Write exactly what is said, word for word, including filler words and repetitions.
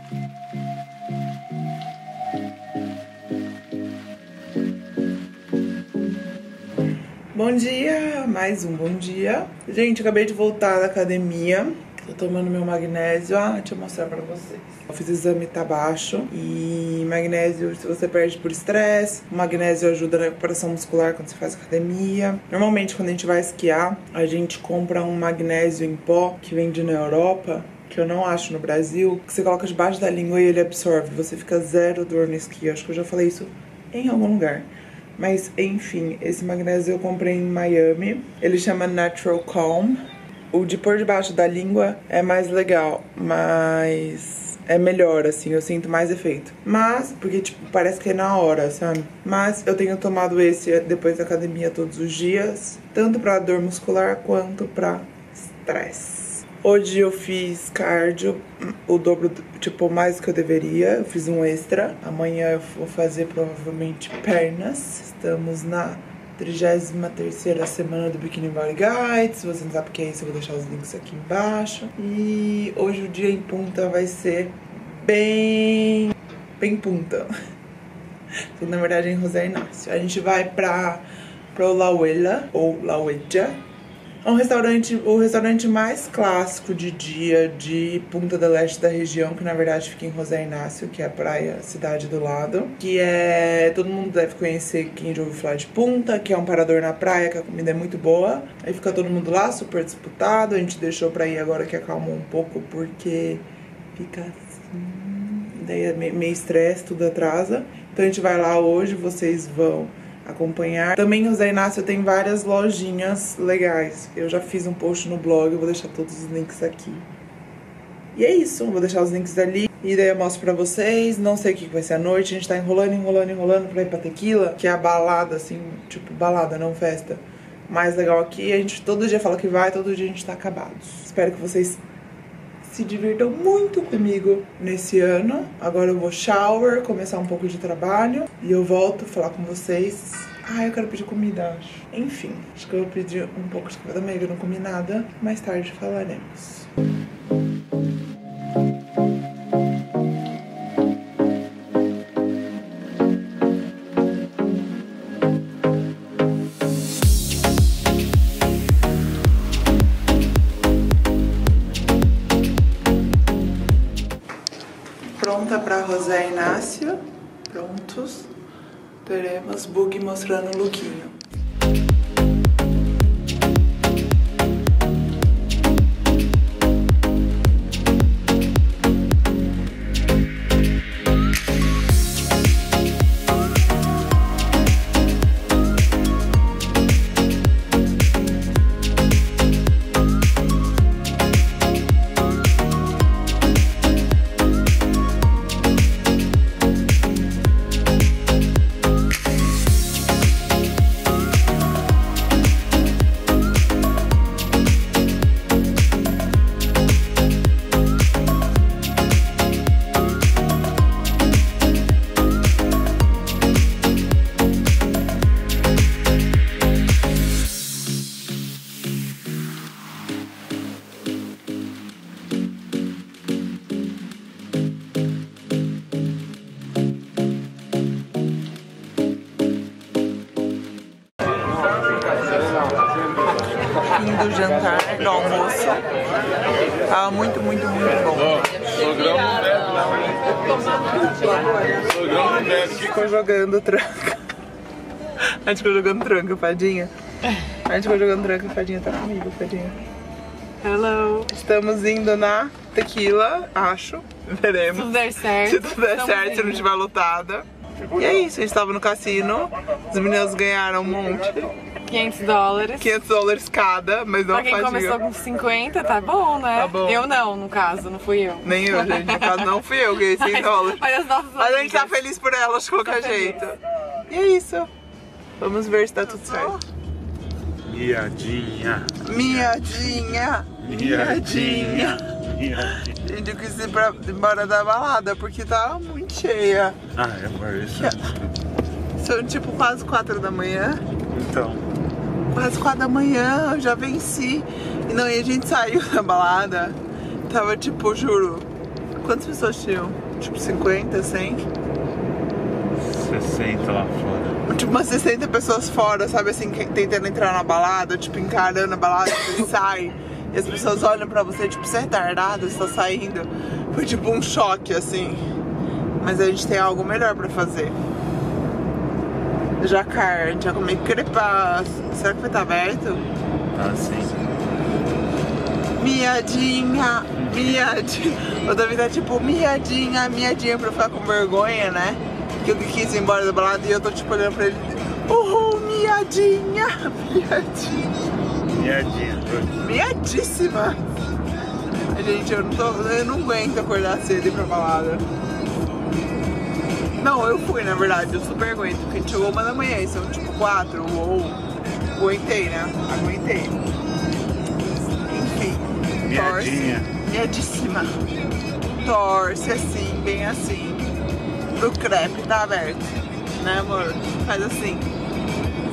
Bom dia, mais um bom dia. Gente, acabei de voltar da academia. Tô tomando meu magnésio. Ah, deixa eu mostrar pra vocês. Eu fiz o exame, tá baixo. E magnésio, se você perde por estresse, o magnésio ajuda na recuperação muscular quando você faz academia. Normalmente, quando a gente vai esquiar, a gente compra um magnésio em pó que vende na Europa, que eu não acho no Brasil, que você coloca debaixo da língua e ele absorve. Você fica zero dor no esqui. Acho que eu já falei isso em algum lugar. Mas, enfim, esse magnésio eu comprei em Miami. Ele chama Natural Calm. O de pôr debaixo da língua é mais legal, mas é melhor, assim, eu sinto mais efeito. Mas, porque, tipo, parece que é na hora, sabe? Mas eu tenho tomado esse depois da academia todos os dias, tanto pra dor muscular quanto pra estresse. Hoje eu fiz cardio, o dobro, tipo, mais do que eu deveria. Eu fiz um extra. Amanhã eu vou fazer provavelmente pernas. Estamos na trigésima terceira semana do Bikini Body Guide. Se você não sabe o que é isso, eu vou deixar os links aqui embaixo. E hoje o dia em punta vai ser bem... bem punta. Na verdade é em José Inácio. A gente vai pra, pro La Huella, ou La Huella. É um restaurante, o restaurante mais clássico de dia de Punta del Este da região, que na verdade fica em José Inácio, que é a praia, a cidade do lado. Que é... todo mundo deve conhecer quem já ouviu falar de Punta, que é um parador na praia, que a comida é muito boa. Aí fica todo mundo lá, super disputado. A gente deixou pra ir agora que acalmou um pouco, porque fica assim... daí é meio estresse, tudo atrasa. Então a gente vai lá hoje, vocês vão acompanhar. Também o José Inácio tem várias lojinhas legais. Eu já fiz um post no blog, eu vou deixar todos os links aqui. E é isso, vou deixar os links ali. E daí eu mostro pra vocês. Não sei o que vai ser à noite. A gente tá enrolando, enrolando, enrolando pra ir pra Tequila, que é a balada, assim, tipo balada, não festa, mais legal aqui. A gente todo dia fala que vai, todo dia a gente tá acabados. Espero que vocês se divirtam muito comigo nesse ano. Agora eu vou shower, começar um pouco de trabalho e eu volto a falar com vocês. Ah, eu quero pedir comida, acho. Enfim, acho que eu vou pedir um pouco de café da manhã, eu não comi nada. Mais tarde falaremos. Pronta para José Inácio. Prontos. Teremos bug mostrando o lookinho. Fim do jantar, do almoço. Tava muito, muito, muito bom. Sogrão não bebe, não. Sogrão não bebe. Ficou jogando tranca. A gente ficou jogando tranca, Fadinha. A gente ficou jogando tranca, Fadinha tá comigo, Fadinha. Hello. Estamos indo na Tequila, acho. Veremos. Se tudo der certo. Se tudo der certo, se não estiver lotada. E é isso, a gente tava no cassino. Os meninos ganharam um monte. quinhentos dólares. quinhentos dólares cada, mas não Pra quem Fadinha. começou com cinquenta, tá bom, né? Tá bom. Eu não, no caso, não fui eu. Nem eu, gente. No caso, não fui eu, ganhei cem dólares. Mas, as nossas Mas a gente tá amigas. feliz por elas de qualquer Tô jeito. E é isso. Vamos ver se tá tudo certo. Miadinha. Miadinha. Miadinha. Gente, eu quis ir pra, embora da balada porque tava muito cheia. Ah, é amor, isso. São tipo quase quatro da manhã. Então. Quase quatro da manhã, eu já venci. E não, e a gente saiu da balada. Tava tipo, juro, Quantas pessoas tinham? Tipo cinquenta, cem? sessenta lá fora. Tipo umas sessenta pessoas fora, sabe assim, tentando entrar na balada, tipo encarando a balada, você sai e as pessoas olham pra você, tipo, você é retardado, você tá saindo. Foi tipo um choque, assim. Mas a gente tem algo melhor pra fazer. Jacar, a gente vai comer crepas. Será que vai estar aberto? Tá sim. Miadinha, miadinha. O Davi tá tipo, miadinha, miadinha, pra ficar com vergonha, né? Que eu quis ir embora da balada e eu tô tipo olhando pra ele. Oh, miadinha, miadinha. Miadinha. Miadíssima. Gente, eu não, tô, eu não aguento acordar cedo e ir pra balada. Não, eu fui, na verdade, eu super aguento. Porque a gente chegou uma da manhã e são tipo quatro. Ou aguentei, né? Aguentei. Enfim. Miadinha. Torce. Miadíssima. Torce assim, bem assim. Pro crepe tá aberto. Né, amor? Faz assim.